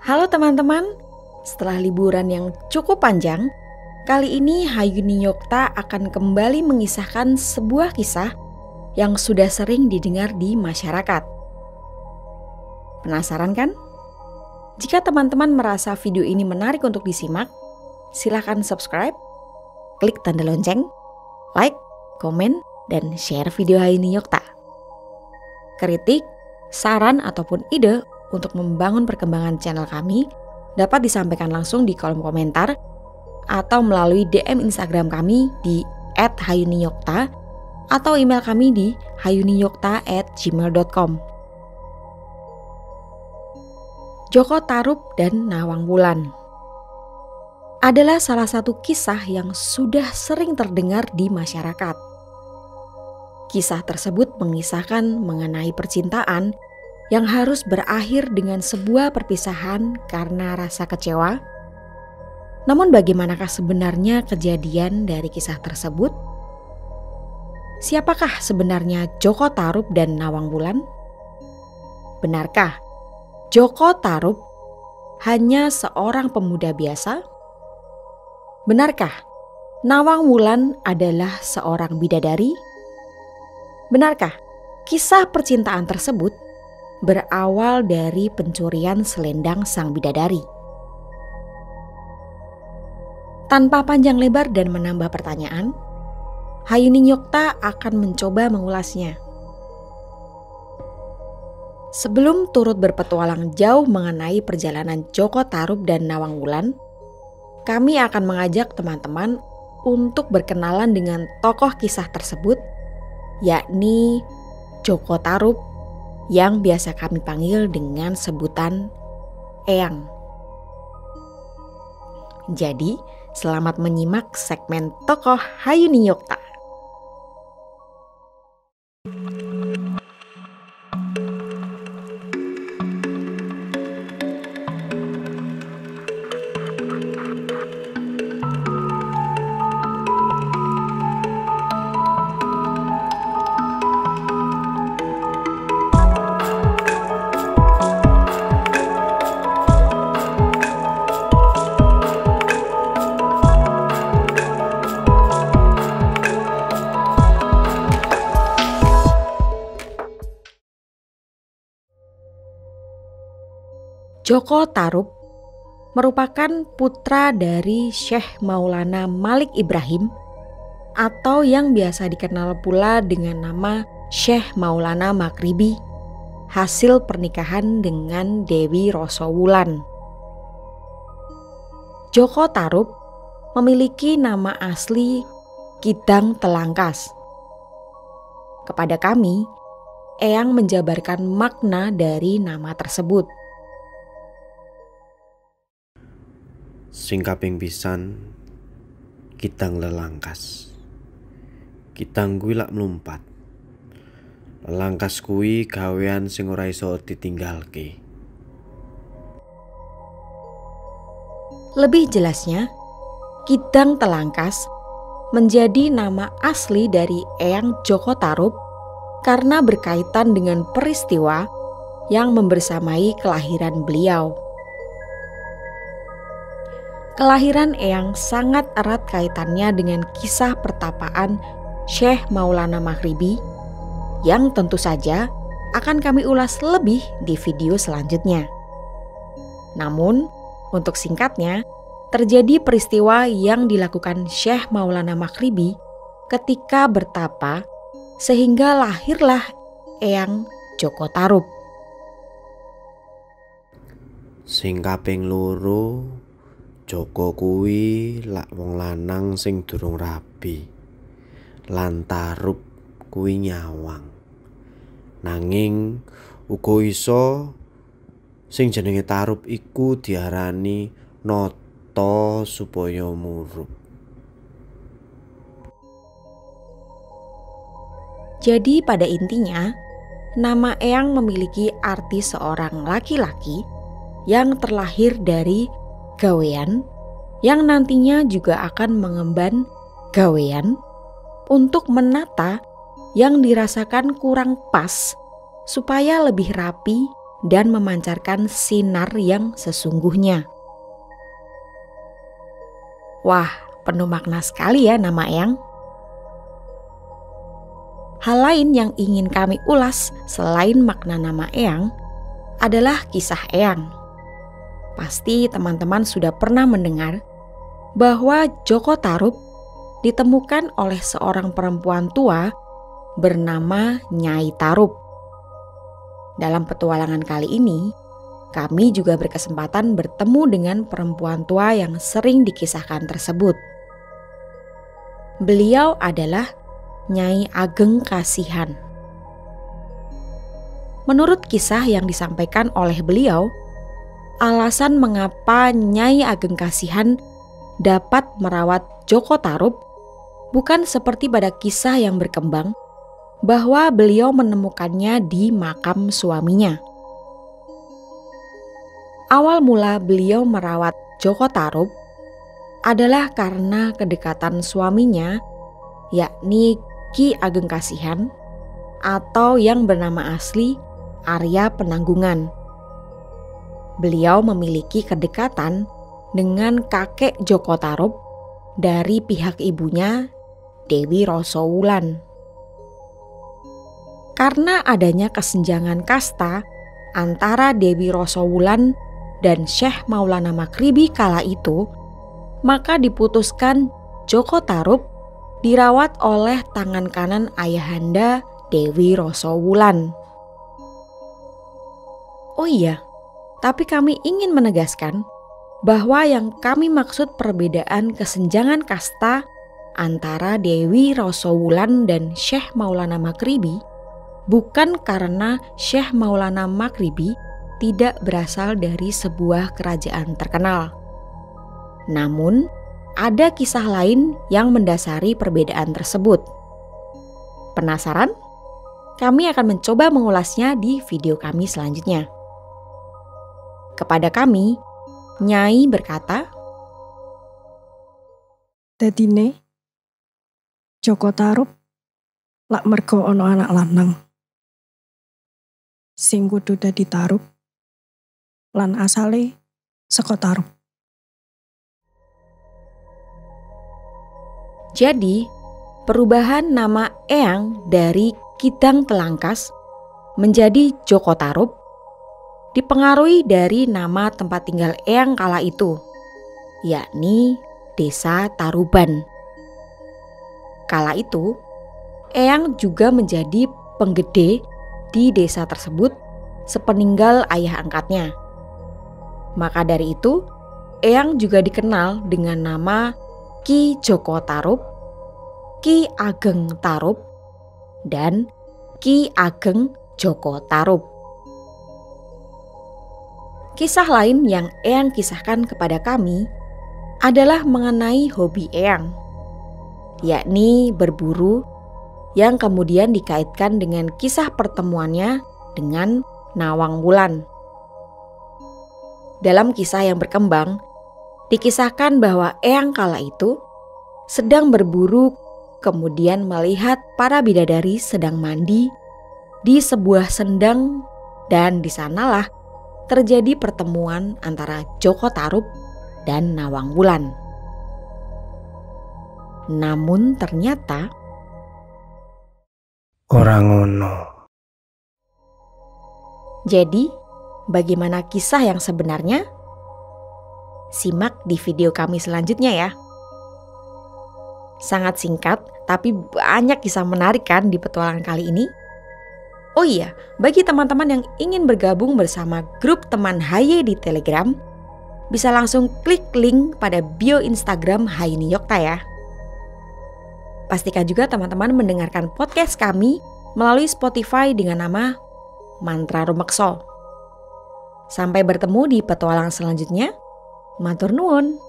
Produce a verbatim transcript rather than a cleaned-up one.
Halo teman-teman, setelah liburan yang cukup panjang, kali ini Hayuni Yokta akan kembali mengisahkan sebuah kisah yang sudah sering didengar di masyarakat. Penasaran kan? Jika teman-teman merasa video ini menarik untuk disimak, silakan subscribe, klik tanda lonceng, like, komen, dan share video Hayuni Yokta. Kritik, saran, ataupun ide untuk membangun perkembangan channel kami dapat disampaikan langsung di kolom komentar atau melalui D M Instagram kami di et hayuniyokta atau email kami di hayuniyokta at gmail dot com. Joko Tarub dan Nawang Wulan adalah salah satu kisah yang sudah sering terdengar di masyarakat. Kisah tersebut mengisahkan mengenai percintaan yang harus berakhir dengan sebuah perpisahan karena rasa kecewa. Namun bagaimanakah sebenarnya kejadian dari kisah tersebut? Siapakah sebenarnya Joko Tarub dan Nawang Wulan? Benarkah Joko Tarub hanya seorang pemuda biasa? Benarkah Nawang Wulan adalah seorang bidadari? Benarkah kisah percintaan tersebut berawal dari pencurian selendang sang bidadari? Tanpa panjang lebar dan menambah pertanyaan, Hayuni Yokta akan mencoba mengulasnya. Sebelum turut berpetualang jauh mengenai perjalanan Joko Tarub dan Nawang Wulan, kami akan mengajak teman-teman untuk berkenalan dengan tokoh kisah tersebut, yakni Joko Tarub, yang biasa kami panggil dengan sebutan Eyang. Jadi, selamat menyimak segmen tokoh Hayuni Yokta. Joko Tarub merupakan putra dari Syekh Maulana Malik Ibrahim atau yang biasa dikenal pula dengan nama Syekh Maulana Maghribi, hasil pernikahan dengan Dewi Roso Wulan. Joko Tarub memiliki nama asli Kidang Telangkas. Kepada kami, Eyang menjabarkan makna dari nama tersebut. Sing kaping pisan Kidang Lelangkas. Kidang kuwi lak mlumpat. Lelangkas kuwi gawean sing ora iso ditinggalke. Lebih jelasnya, Kidang Telangkas menjadi nama asli dari Eyang Joko Tarub karena berkaitan dengan peristiwa yang membersamai kelahiran beliau. Kelahiran Eyang sangat erat kaitannya dengan kisah pertapaan Syekh Maulana Maghribi yang tentu saja akan kami ulas lebih di video selanjutnya. Namun, untuk singkatnya, terjadi peristiwa yang dilakukan Syekh Maulana Maghribi ketika bertapa sehingga lahirlah Eyang Joko Tarub. Sing kaping loro, Joko kuwi lak wong lanang sing durung rabi. Lan Tarub kuwi nyawang. Nanging uga iso sing jenenge Tarub iku diarani nata supaya murup. Jadi pada intinya, nama Eyang memiliki arti seorang laki-laki yang terlahir dari gawean yang nantinya juga akan mengemban gawean untuk menata yang dirasakan kurang pas supaya lebih rapi dan memancarkan sinar yang sesungguhnya. Wah, penuh makna sekali ya nama Eyang. Hal lain yang ingin kami ulas selain makna nama Eyang adalah kisah Eyang. Pasti teman-teman sudah pernah mendengar bahwa Joko Tarub ditemukan oleh seorang perempuan tua bernama Nyai Tarub. Dalam petualangan kali ini, kami juga berkesempatan bertemu dengan perempuan tua yang sering dikisahkan tersebut. Beliau adalah Nyai Ageng Kasihan. Menurut kisah yang disampaikan oleh beliau, alasan mengapa Nyai Ageng Kasihan dapat merawat Joko Tarub bukan seperti pada kisah yang berkembang bahwa beliau menemukannya di makam suaminya. Awal mula beliau merawat Joko Tarub adalah karena kedekatan suaminya, yakni Ki Ageng Kasihan atau yang bernama asli Arya Penanggungan. Beliau memiliki kedekatan dengan kakek Joko Tarub dari pihak ibunya, Dewi Rosowulan. Karena adanya kesenjangan kasta antara Dewi Rosowulan dan Syekh Maulana Makribi kala itu, maka diputuskan Joko Tarub dirawat oleh tangan kanan ayahanda Dewi Rosowulan. Oh iya, tapi kami ingin menegaskan bahwa yang kami maksud perbedaan kesenjangan kasta antara Dewi Rosowulan dan Syekh Maulana Makribi bukan karena Syekh Maulana Makribi tidak berasal dari sebuah kerajaan terkenal. Namun, ada kisah lain yang mendasari perbedaan tersebut. Penasaran? Kami akan mencoba mengulasnya di video kami selanjutnya. Kepada kami, Nyai berkata, "Dadine Joko Tarub lak mergo ana anak lanang sing kudu dadi Tarub lan asale saka Tarub." Jadi, perubahan nama Eyang dari Kidang Telangkas menjadi Joko Tarub dipengaruhi dari nama tempat tinggal Eyang kala itu, yakni Desa Taruban. Kala itu, Eyang juga menjadi penggede di desa tersebut sepeninggal ayah angkatnya. Maka dari itu, Eyang juga dikenal dengan nama Ki Joko Tarub, Ki Ageng Tarub, dan Ki Ageng Joko Tarub. Kisah lain yang Eyang kisahkan kepada kami adalah mengenai hobi Eyang, yakni berburu, yang kemudian dikaitkan dengan kisah pertemuannya dengan Nawang Wulan. Dalam kisah yang berkembang, dikisahkan bahwa Eyang kala itu sedang berburu, kemudian melihat para bidadari sedang mandi di sebuah sendang, dan di sanalah terjadi pertemuan antara Joko Tarub dan Nawang Wulan. Namun ternyata orang ngono. Jadi, bagaimana kisah yang sebenarnya? Simak di video kami selanjutnya ya. Sangat singkat, tapi banyak kisah menarik kan di petualangan kali ini. Oh iya, bagi teman-teman yang ingin bergabung bersama grup teman H Y di Telegram, bisa langsung klik link pada bio Instagram Hayni Yokta ya. Pastikan juga teman-teman mendengarkan podcast kami melalui Spotify dengan nama Mantra Rumekso. Sampai bertemu di petualangan selanjutnya. Matur nuwun.